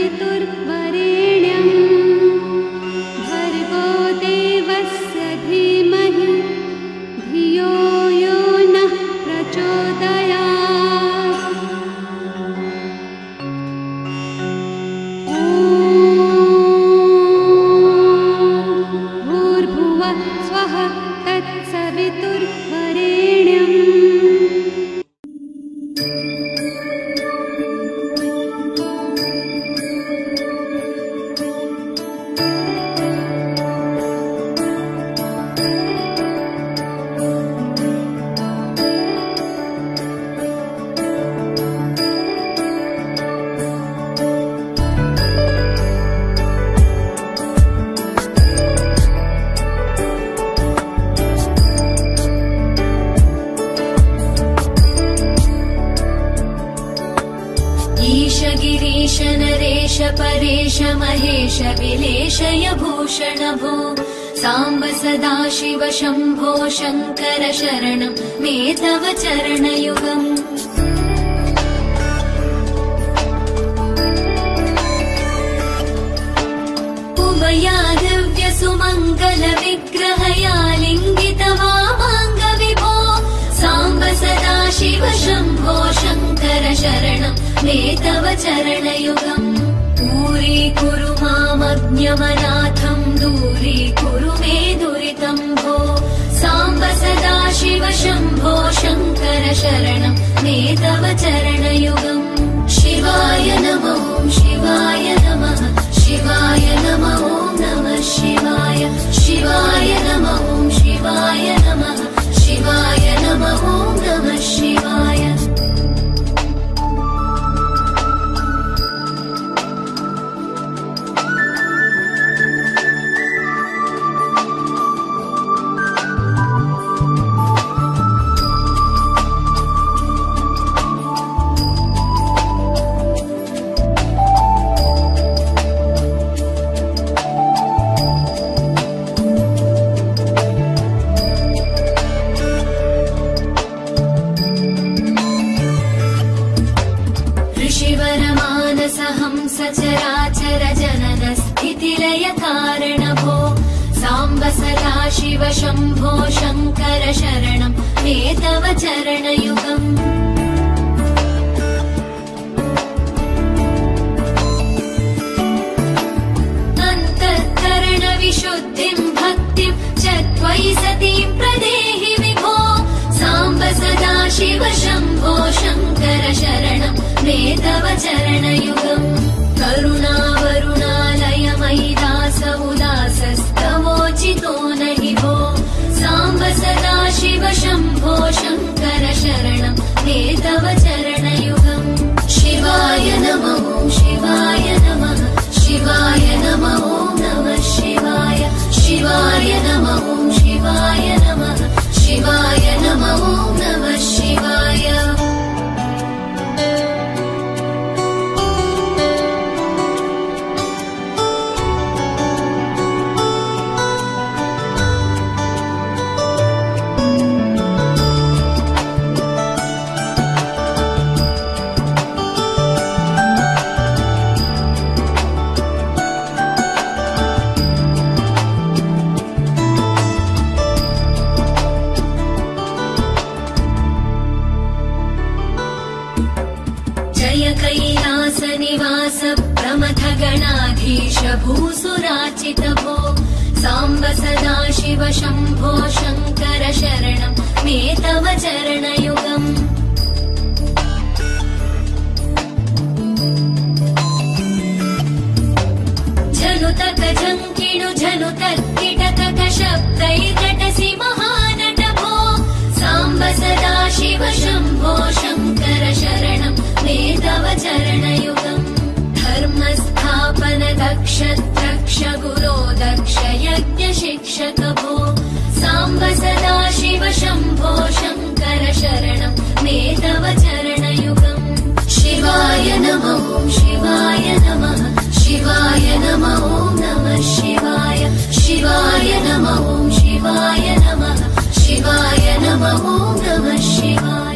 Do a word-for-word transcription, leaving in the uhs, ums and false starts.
तत्सवितुर्वरेण्यं भर्गो देवस्य धीमहि धियो यो नः प्रचोदयात्। ॐ भूर्भुवः स्वः तत्सवितुर्वरेण्यम्। ईश गिरीश नरेश परेश महेश विलेशय भूषण भो साम्ब सदाशिव शम्भो शङ्कर शरणं मे तव चरणयुगम्। उमया दिव्य सुमङ्गल विग्रहया लिङ्गित वामाङ्ग विभो साम्ब सदाशिव शम्भो शङ्कर शरणं मे तव चरणयुगम्। दूरीकुरु मामज्ञमनाथं दूरीकुरु मे दुरितं भो साम्ब सदाशिव शम्भो शङ्कर शरणं मे तव चरणयुगम्। शिवाय नमः शिवाय नमः शिवाय नमः नमः शिवाय शिवाय नमः शिवाय नमः शिवाय नमः नमः शिवाय। सचराचर जनन स्थितिलय कारण भो साम्ब सदाशिव शम्भो शङ्कर शरणं मे तव चरणयुगम्। अन्तःकरण विशुद्धिं भक्तिं च त्वयि सतीं प्रदेहि विभो साम्ब सदाशिव शम्भो शङ्कर शरणं मे तव चरणयुगम्। करुणावरुणालय मयि दास उदासस्तवोचितो नहि भो साम्ब सदाशिव शम्भो शङ्कर शरणं मे तव चरणयुगम्। शिवाय नमः शिवाय नमः शिवाय नमः नमः शिवाय शिवाय नमः शिवाय नमः शिवाय नमः नमः शिवाय। कैलास निवास प्रमथ गणाधीश भूसुराचित भो साम्ब सदाशिव शम्भो शङ्कर शरणं मे तव चरणयुगम्। झनुतक झङ्किणु झनुतक्किटकक शब्दैर्नटसि महानट भो साम्ब सदाशिव शम्भो शङ्कर शरणं मे तव चरणयुगम्। धर्मस्थापन दक्ष द्रक्ष गुरो दक्ष यज्ञ शिक्षक भो साम्ब सदाशिव शम्भो शङ्कर शरणं मे तव चरणयुगम्। शिवाय नमः शिवाय नमः शिवाय नमः नमः शिवाय शिवाय नमः शिवाय नमः शिवाय नमः नमः शिवाय।